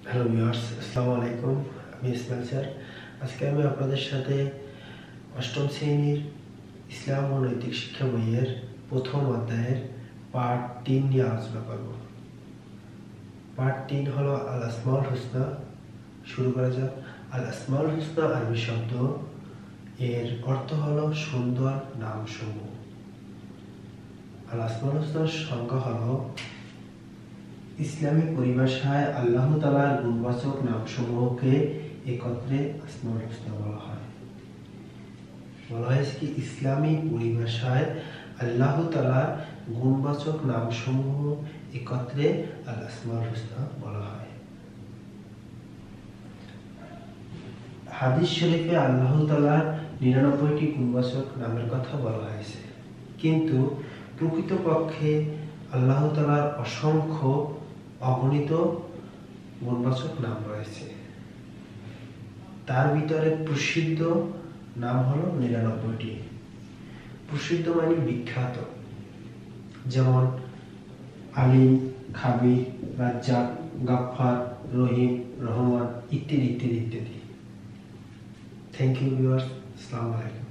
Hello viewers, আসসালামু আলাইকুম। আমি ইসমাইল স্যার। আজকে আমি আপনাদের সাথে অষ্টম শ্রেণীর ইসলাম ও নৈতিক শিক্ষা বইয়ের প্রথম অধ্যায়ের পার্ট 3 নিয়ে আলোচনা করব। পার্ট 3 হলো আল আসমাউল হুসনা। শুরু করা যাক। আল আসমাউল হুসনা আরবি শব্দ, এর অর্থ হলো সুন্দর নামসমূহ। আল আসমাউল হুসনার সংজ্ঞা হলো ইসলামী পরিভাষায় আল্লাহ তাআলার গুণবাচক নামসমূহকে একত্রে আসমাউল হুসনা বলা হয়। কি ইসলামী পরিভাষায় আল্লাহ তাআলার গুণবাচক নামসমূহ একত্রে আল আসমাউল হুসনা বলা হয়। হাদিস শরীফে আল্লাহ তাআলার 99টি গুণবাচক নামের কথা বলা হয়েছে, কিন্তু প্রকৃতপক্ষে আল্লাহ তাআলার অসংখ্য অগণিত গুণবাচক নাম রয়েছে। তার ভিতরে প্রসিদ্ধ নাম হলো 99টি। প্রসিদ্ধ মানে বিখ্যাত, যেমন আলিম, খাবির, রাজ্জাক, গাফফার, রহিম, রহমান ইত্যাদি ইত্যাদি ইত্যাদি। থ্যাংক ইউ ভিউয়ার্স, আসসালামু আলাইকুম।